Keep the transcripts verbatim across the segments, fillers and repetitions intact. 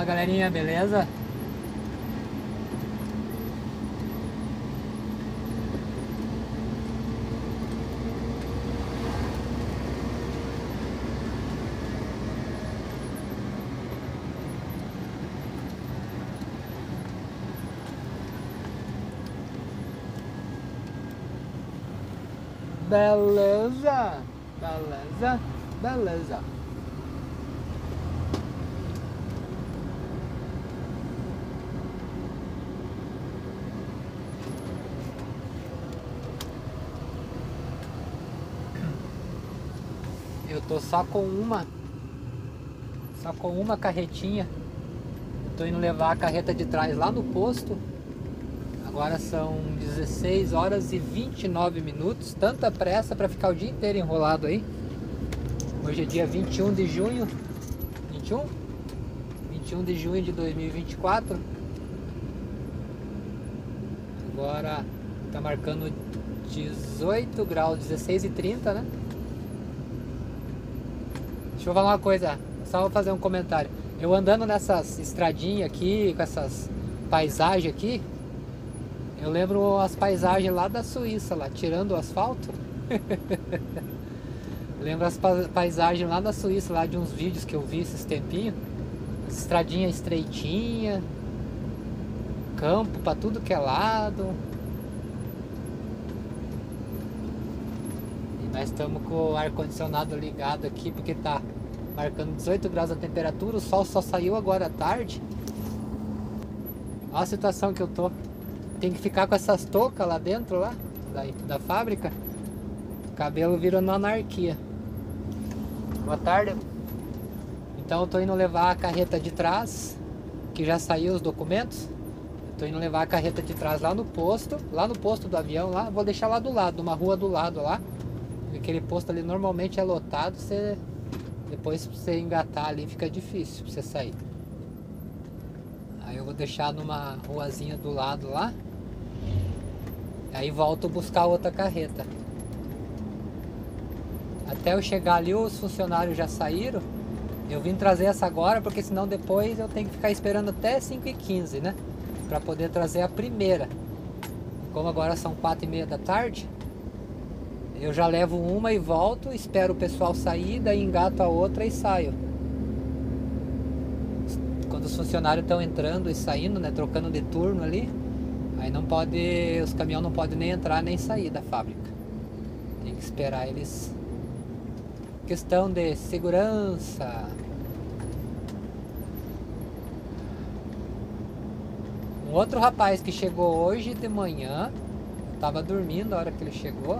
Fala galerinha, beleza? Beleza, beleza, beleza. Eu tô só com uma, só com uma carretinha. Eu tô indo levar a carreta de trás lá no posto. Agora são dezesseis horas e vinte e nove minutos. Tanta pressa para ficar o dia inteiro enrolado aí. Hoje é dia vinte e um de junho. vinte e um? vinte e um de junho de dois mil e vinte e quatro. Agora tá marcando dezoito graus, dezesseis e trinta, né? Deixa eu falar uma coisa, só vou fazer um comentário. Eu andando nessas estradinhas aqui, com essas paisagens aqui, eu lembro as paisagens lá da Suíça, lá, tirando o asfalto. Lembro as paisagens lá da Suíça, lá de uns vídeos que eu vi esses tempinhos. Estradinha estreitinha, campo pra tudo que é lado. E nós estamos com o ar-condicionado ligado aqui, porque tá marcando dezoito graus a temperatura, o sol só saiu agora à tarde. Olha a situação que eu tô. Tem que ficar com essas toucas lá dentro, lá, da, da fábrica. O cabelo virando anarquia. Boa tarde. Então eu tô indo levar a carreta de trás, que já saiu os documentos. Eu tô indo levar a carreta de trás lá no posto, lá no posto do avião, lá. Vou deixar lá do lado, uma rua do lado lá. Aquele posto ali normalmente é lotado, você, depois pra você engatar ali fica difícil pra você sair. Aí eu vou deixar numa ruazinha do lado lá. Aí volto buscar outra carreta. Até eu chegar ali os funcionários já saíram. Eu vim trazer essa agora porque senão depois eu tenho que ficar esperando até cinco e quinze, né? Pra poder trazer a primeira. Como agora são quatro e meia da tarde, eu já levo uma e volto, espero o pessoal sair, daí engato a outra e saio. Quando os funcionários estão entrando e saindo, né, trocando de turno ali, aí não pode, os caminhões não podem nem entrar nem sair da fábrica. Tem que esperar eles. Questão de segurança. Um outro rapaz que chegou hoje de manhã, eu tava dormindo a hora que ele chegou.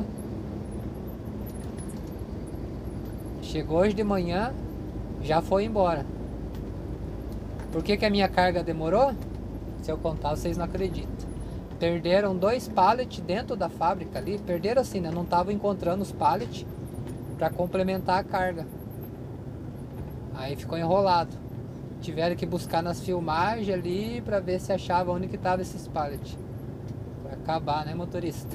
Chegou hoje de manhã, já foi embora. Por que que a minha carga demorou? Se eu contar, vocês não acreditam. Perderam dois pallets dentro da fábrica ali. Perderam assim, né? Não estavam encontrando os pallets para complementar a carga. Aí ficou enrolado. Tiveram que buscar nas filmagens ali para ver se achava onde que tava esses pallets. Para acabar, né, motorista?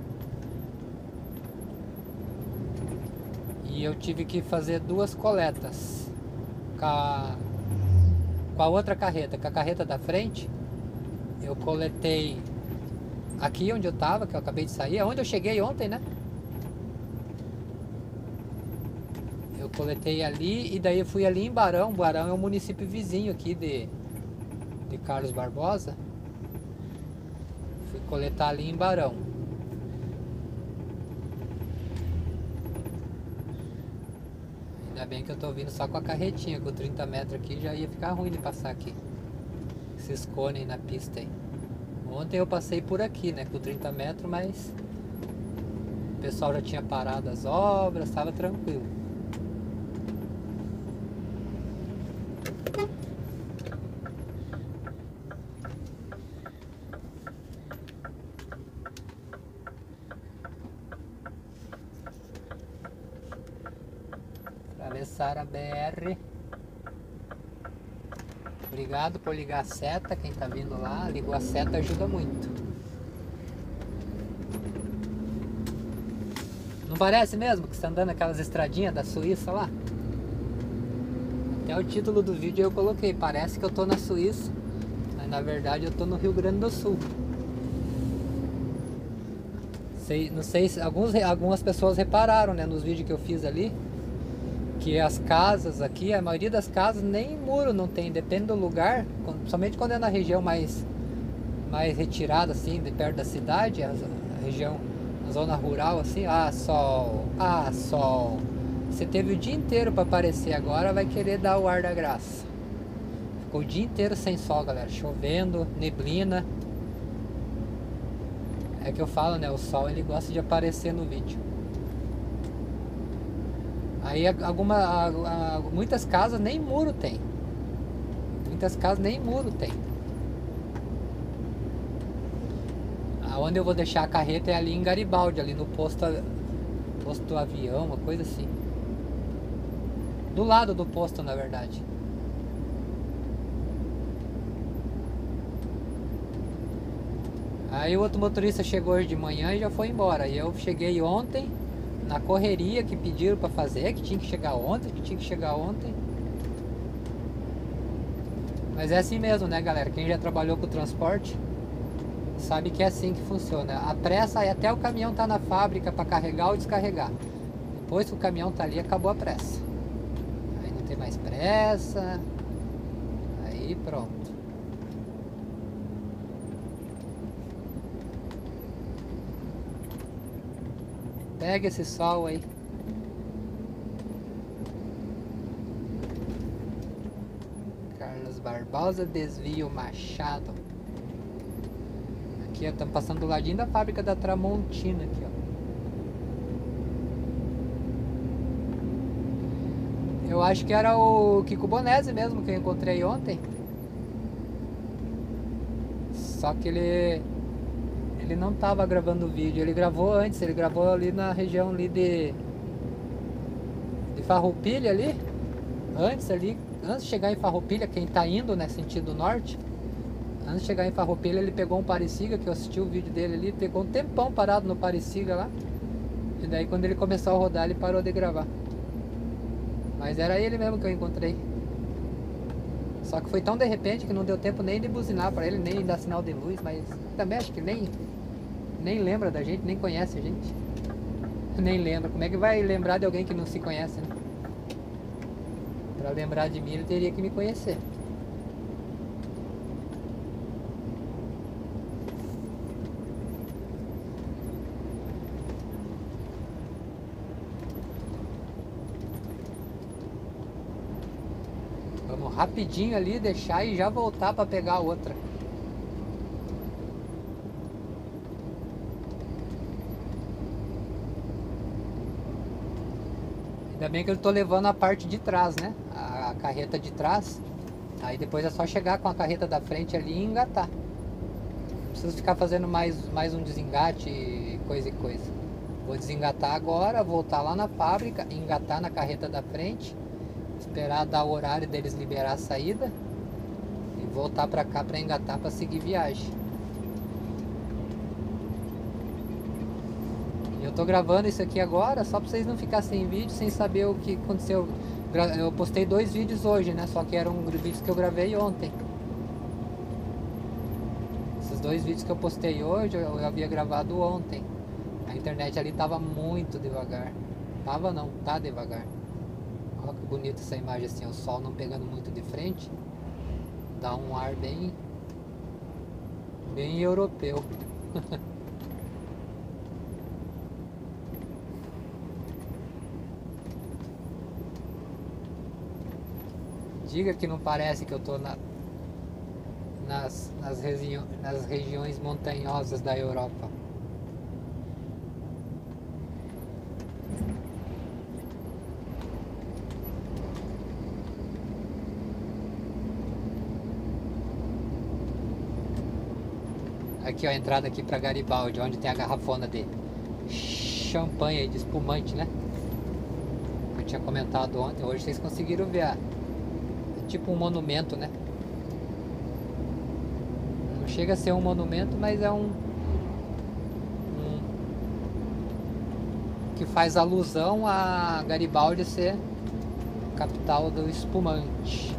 E eu tive que fazer duas coletas com a, com a outra carreta, com a carreta da frente. Eu coletei aqui onde eu tava, que eu acabei de sair, é onde eu cheguei ontem, né? Eu coletei ali e daí eu fui ali em Barão. Barão é um município vizinho aqui de, de Carlos Barbosa. Fui coletar ali em Barão. Ainda bem que eu tô vindo só com a carretinha, com trinta metros aqui já ia ficar ruim de passar aqui. Esses cones na pista aí. Ontem eu passei por aqui, né, com trinta metros, mas o pessoal já tinha parado as obras, estava tranquilo. Atravessar a B R. Obrigado por ligar a seta, quem tá vindo lá, ligou a seta, ajuda muito. Não parece mesmo que você tá andando aquelas estradinhas da Suíça lá? Até o título do vídeo eu coloquei, parece que eu tô na Suíça, mas na verdade eu tô no Rio Grande do Sul. Sei, não sei se alguns, algumas pessoas repararam, né, nos vídeos que eu fiz ali, que as casas aqui, a maioria das casas nem muro não tem, depende do lugar, somente quando é na região mais, mais retirada, assim, de perto da cidade, a, a região, a zona rural, assim, ah, sol, ah, sol. Você teve o dia inteiro para aparecer, agora vai querer dar o ar da graça. Ficou o dia inteiro sem sol, galera, chovendo, neblina. É que eu falo, né, o sol ele gosta de aparecer no vídeo. Aí alguma, a, a, muitas casas nem muro tem. Muitas casas nem muro tem. Aonde eu vou deixar a carreta é ali em Garibaldi, ali no posto, posto do avião, uma coisa assim. Do lado do posto, na verdade. Aí o outro motorista chegou hoje de manhã e já foi embora. E eu cheguei ontem, na correria que pediram para fazer, que tinha que chegar ontem, que tinha que chegar ontem. Mas é assim mesmo, né, galera? Quem já trabalhou com transporte sabe que é assim que funciona. A pressa é até o caminhão tá na fábrica para carregar ou descarregar. Depois que o caminhão tá ali, acabou a pressa. Aí não tem mais pressa. Aí pronto. Pega esse sol aí. Carlos Barbosa, desvio Machado. Aqui, ó, estamos passando do ladinho da fábrica da Tramontina aqui, ó. Eu acho que era o Kiko Bonese mesmo que eu encontrei ontem. Só que ele ele não estava gravando o vídeo, ele gravou antes, ele gravou ali na região ali de de Farroupilha ali, antes ali, antes de chegar em Farroupilha, quem tá indo, né, sentido norte, antes de chegar em Farroupilha, ele pegou um Parisiga, que eu assisti o vídeo dele ali, pegou um tempão parado no Parisiga lá, e daí quando ele começou a rodar, ele parou de gravar. Mas era ele mesmo que eu encontrei. Só que foi tão de repente que não deu tempo nem de buzinar pra ele, nem dar sinal de luz, mas também acho que nem nem lembra da gente, nem conhece a gente. Nem lembra. Como é que vai lembrar de alguém que não se conhece, né? Pra lembrar de mim, ele teria que me conhecer. Vamos rapidinho ali, deixar e já voltar pra pegar a outra. Ainda bem que eu tô levando a parte de trás, né? A, a carreta de trás. Aí depois é só chegar com a carreta da frente ali e engatar. Não preciso ficar fazendo mais, mais um desengate, coisa e coisa. Vou desengatar agora, voltar lá na fábrica, engatar na carreta da frente, esperar dar o horário deles liberar a saída e voltar pra cá pra engatar pra seguir viagem. Eu tô gravando isso aqui agora só pra vocês não ficarem sem vídeo, sem saber o que aconteceu. Eu postei dois vídeos hoje, né? Só que eram vídeos que eu gravei ontem. Esses dois vídeos que eu postei hoje, eu havia gravado ontem. A internet ali tava muito devagar. Tava não, tá devagar. Olha que bonita essa imagem assim, o sol não pegando muito de frente. Dá um ar bem... bem europeu. Diga que não parece que eu tô na, nas, nas, regi nas regiões montanhosas da Europa. Aqui ó, a entrada aqui para Garibaldi, onde tem a garrafona de champanhe e de espumante, né? Eu tinha comentado ontem, hoje vocês conseguiram ver a... tipo um monumento, né? Não chega a ser um monumento, mas é um, um que faz alusão a Garibaldi ser Capital do espumante.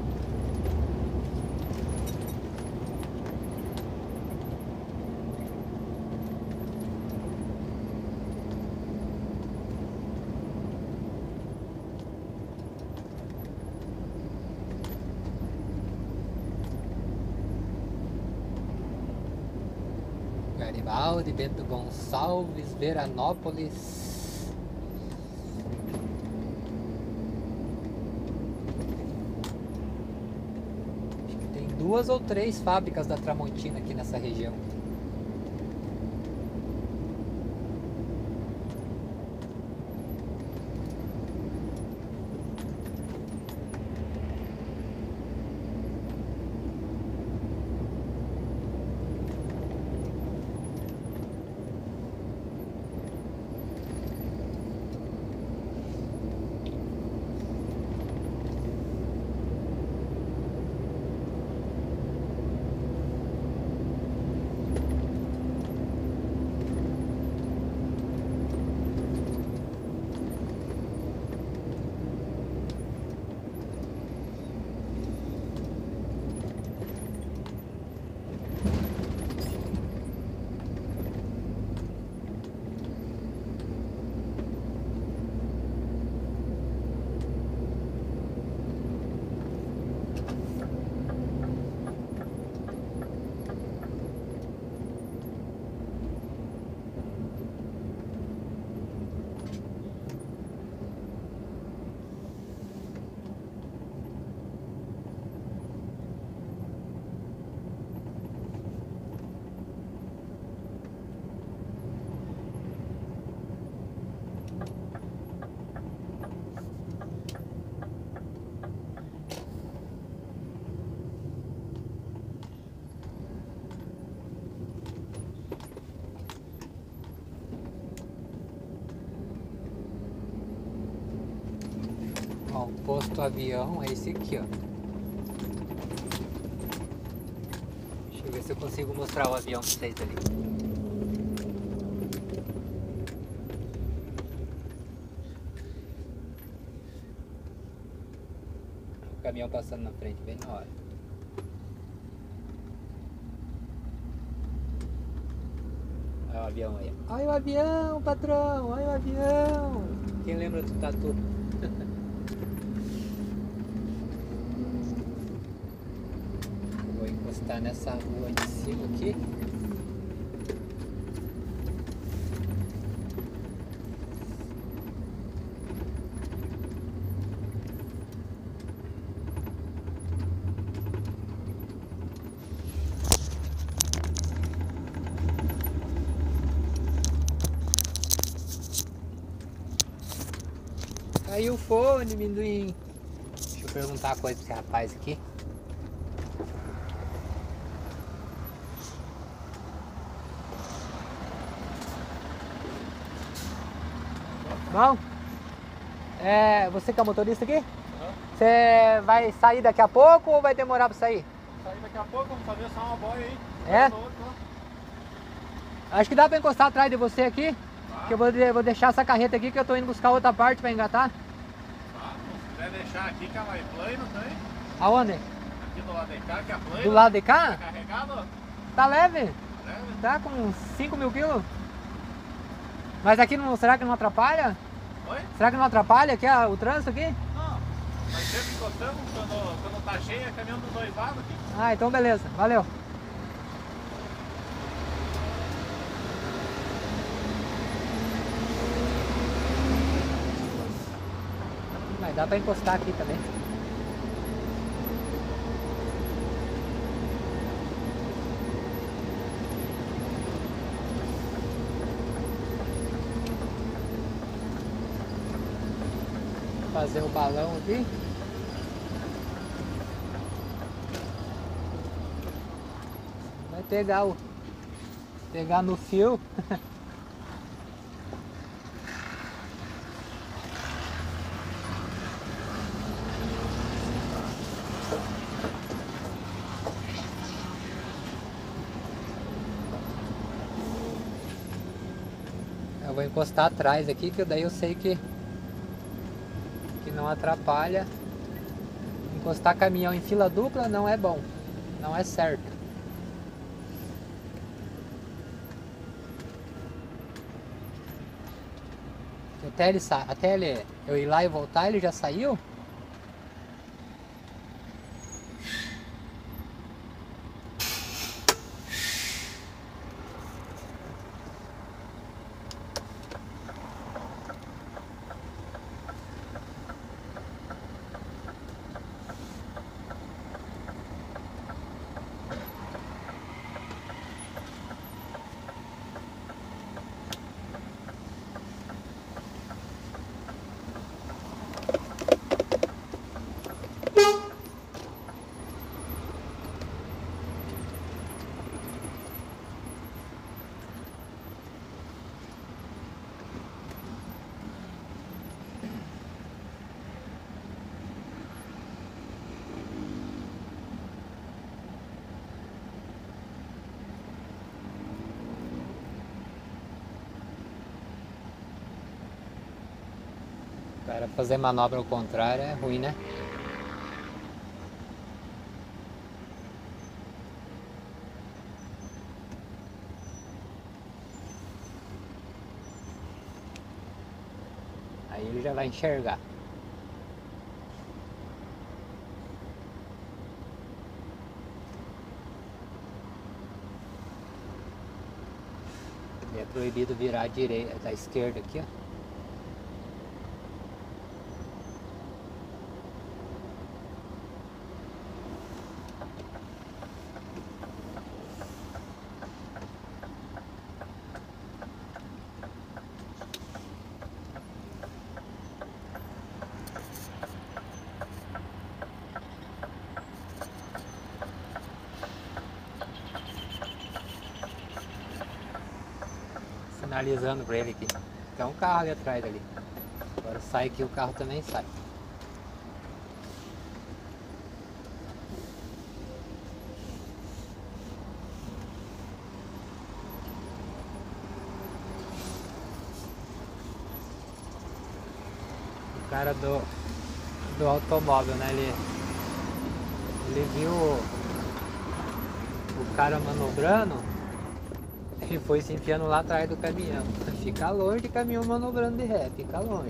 Garibaldi, Bento Gonçalves, Veranópolis. Acho que tem duas ou três fábricas da Tramontina aqui nessa região. Ó, o posto avião é esse aqui, ó. Deixa eu ver se eu consigo mostrar o avião pra vocês ali. O caminhão passando na frente, bem na hora. Olha o avião aí. Olha o avião, patrão! Olha o avião! Quem lembra do Tatu? Vou encostar nessa rua de cima aqui. Caiu o fone, amendoim. Deixa eu perguntar uma coisa pra esse rapaz aqui. Bom, é, você que é o motorista aqui? Uhum. Você vai sair daqui a pouco ou vai demorar pra sair? Sair daqui a pouco, vamos fazer só uma boia aí. É? Acho que dá pra encostar atrás de você aqui. Tá. Que eu vou, vou deixar essa carreta aqui que eu tô indo buscar outra parte pra engatar. Tá, se quiser deixar aqui que ela é plana, tem? Aonde? Aqui do lado de cá, que é plana. Do lado de cá? Tá carregado? Tá leve? Leve? Tá com uns cinco mil quilos. Mas aqui não, será que não atrapalha? Oi? Será que não atrapalha aqui a, o trânsito aqui? Não, nós sempre encostamos quando, quando tá cheio, é caminhão dos dois lados aqui. Ah, então beleza, valeu. Vai dar pra encostar aqui também. Fazer o balão aqui. Vai pegar o pegar no fio. Eu vou encostar atrás aqui, que daí eu sei que que não atrapalha. Encostar caminhão em fila dupla não é bom, não é certo. Até ele, sa até ele eu ir lá e voltar, ele já saiu? Para fazer manobra ao contrário é ruim, né? Aí ele já vai enxergar. E é proibido virar à direita, da esquerda aqui, ó. Sinalizando para ele aqui. Tem um carro ali atrás ali. Agora sai aqui, o carro também sai. O cara do, do automóvel, né? Ele, ele viu o, o cara manobrando. E foi se enfiando lá atrás do caminhão. Fica longe de caminhão manobrando de ré, fica longe.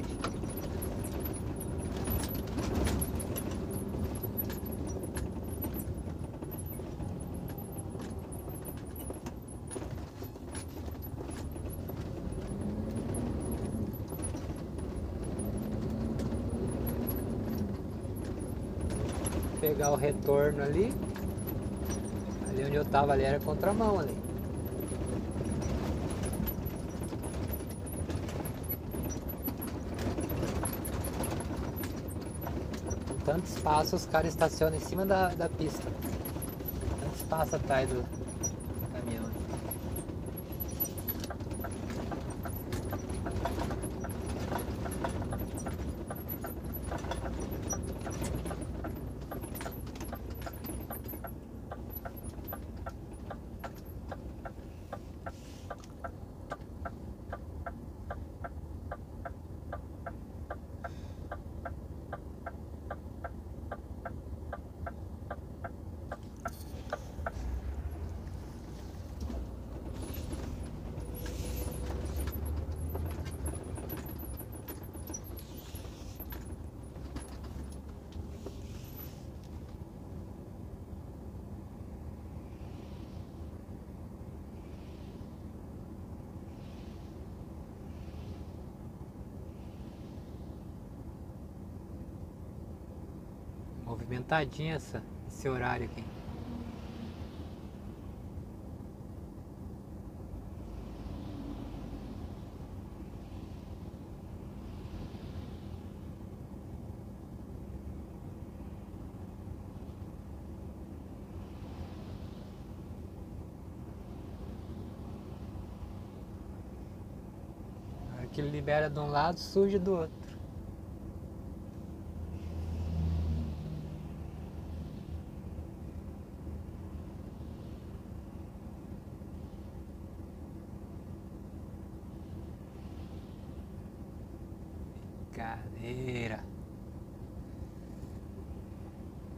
Vou pegar o retorno ali. Ali onde eu tava ali era contramão ali. Tanto espaço, os caras estacionam em cima da, da pista. Tanto espaço atrás do caminhão. Movimentadinha essa, esse horário aqui. A hora que ele libera de um lado, suja do outro. Brincadeira.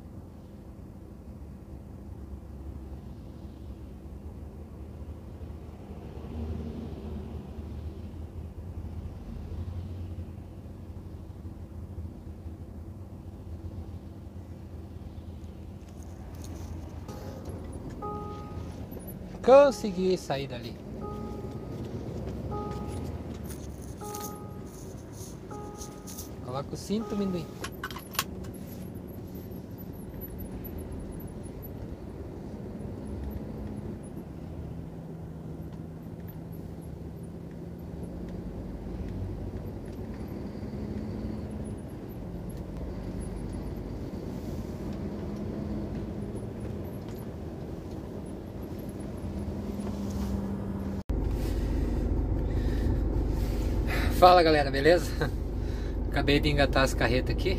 Consegui sair dali. Coloca o cinto, amendoim. Fala galera, beleza? Acabei de engatar as carretas aqui.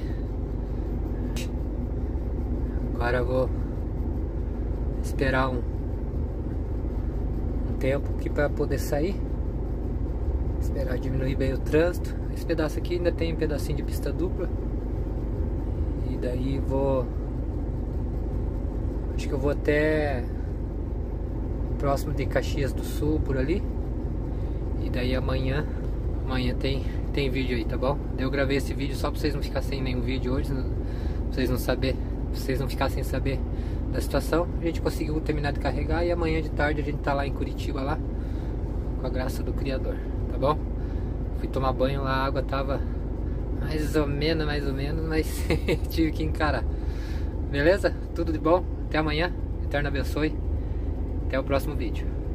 Agora eu vou esperar um, um tempo aqui para poder sair. Esperar diminuir bem o trânsito. Esse pedaço aqui ainda tem um pedacinho de pista dupla. E daí vou... Acho que eu vou até próximo de Caxias do Sul, por ali. E daí amanhã Amanhã tem, tem vídeo aí, tá bom? Eu gravei esse vídeo só pra vocês não ficarem sem nenhum vídeo hoje, pra vocês não saber, pra vocês não ficarem sem saber da situação. A gente conseguiu terminar de carregar e amanhã de tarde a gente tá lá em Curitiba, lá, com a graça do Criador, tá bom? Fui tomar banho lá, a água tava mais ou menos, mais ou menos, mas tive que encarar. Beleza? Tudo de bom? Até amanhã. Eterno abençoe. Até o próximo vídeo.